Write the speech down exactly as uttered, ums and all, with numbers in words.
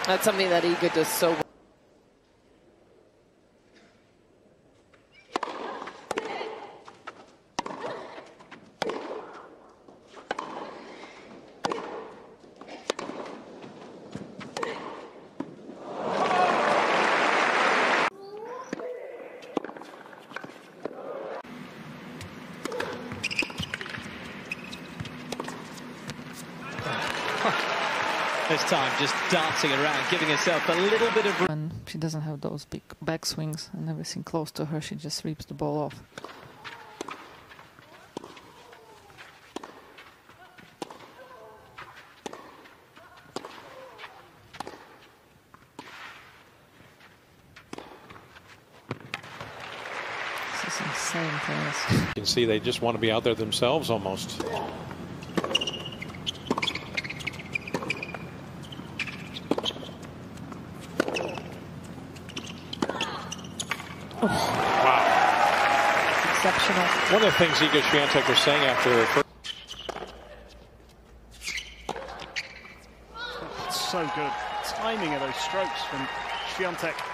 That's something that Iga does so well. This time just dancing around, giving herself a little bit of... When she doesn't have those big backswings and everything close to her, she just sweeps the ball off. This is insane tennis. You can see they just want to be out there themselves almost. Oh. Wow. That's exceptional. One of the things Iga Swiatek was saying after her first. It's so good. Timing of those strokes from Swiatek.